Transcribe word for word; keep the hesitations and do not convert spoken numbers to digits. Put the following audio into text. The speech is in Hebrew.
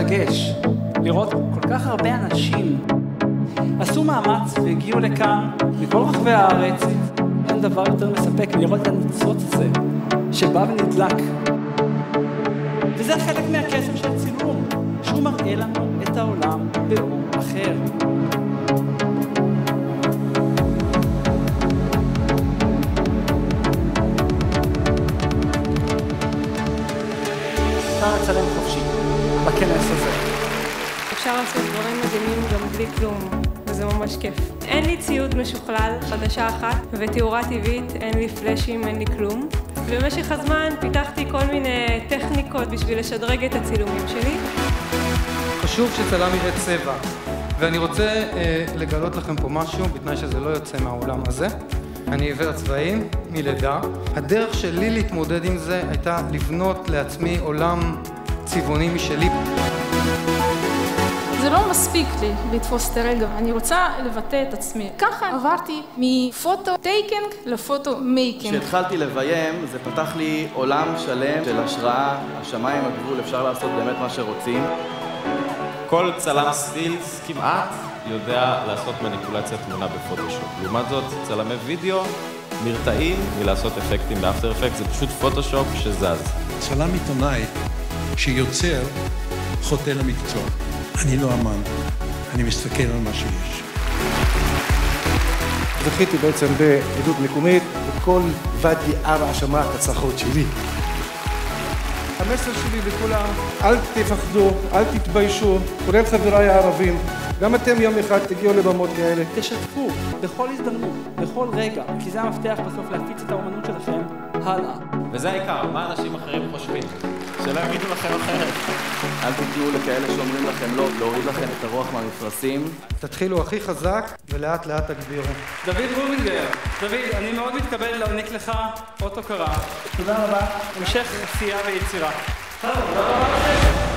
מרגש לראות כל כך הרבה אנשים עשו מאמץ והגיעו לכאן מכל רחבי הארץ. אין דבר יותר מספק לראות את הניצוץ הזה שבא ונדלק. וזה חלק מהקסם של צילום, שהוא מראה לנו את העולם באור אחר. אפשר לצלם חופשי בכנס הזה. אפשר לעשות דברים מדהימים גם בלי כלום, וזה ממש כיף. אין לי ציוד משוכלל, חדשה אחת, ותאורה טבעית, אין לי פלאשים, אין לי כלום. במשך הזמן פיתחתי כל מיני טכניקות בשביל לשדרג את הצילומים שלי. חשוב שצלם יראה צבע, ואני רוצה אה, לגלות לכם פה משהו, בתנאי שזה לא יוצא מהעולם הזה. אני עיוור צבעים מלידה. הדרך שלי להתמודד עם זה הייתה לבנות לעצמי עולם צבעוני משלי. זה לא מספיק לי לתפוס את הרגע, אני רוצה לבטא את עצמי. ככה עברתי מפוטו טייקינג לפוטו מייקינג. כשהתחלתי לביים, זה פתח לי עולם שלם של השראה, השמיים הגבול, אפשר לעשות באמת מה שרוצים. כל צלם סטילס כמעט יודע לעשות מניפולציית תמונה בפוטושופ. לעומת זאת, צלמי וידאו נרתעים מלעשות אפקטים באפטר אפקט, זה פשוט פוטושופ שזז. צלם עיתונאי שיוצר חוטא למקצוע. אני לא אמן, אני מסתכל על מה שיש. זכיתי בעצם בעדות מקומית, וכל ואדי ערה שמע את הצלחות שלי. המסר שלי לכולם, אל תפחדו, אל תתביישו, כולל חבריי הערבים. גם אתם יום אחד תגיעו לבמות כאלה. תשתפו בכל הזדמנות, בכל רגע, כי זה המפתח בסוף להפיץ את האומנות שלכם הלאה. וזה העיקר, מה אנשים אחרים חושבים? שלא יגידו לכם אחרת. אל תתנו לכאלה שאומרים לכם לא, להוריד לכם את הרוח מהמפרשים. תתחילו הכי חזק ולאט לאט תגבירו. דוד רובינגר, דוד, אני מאוד מתכבד להעניק לך אות הוקרה. תודה רבה. המשך עשייה ויצירה. תודה רבה לכם.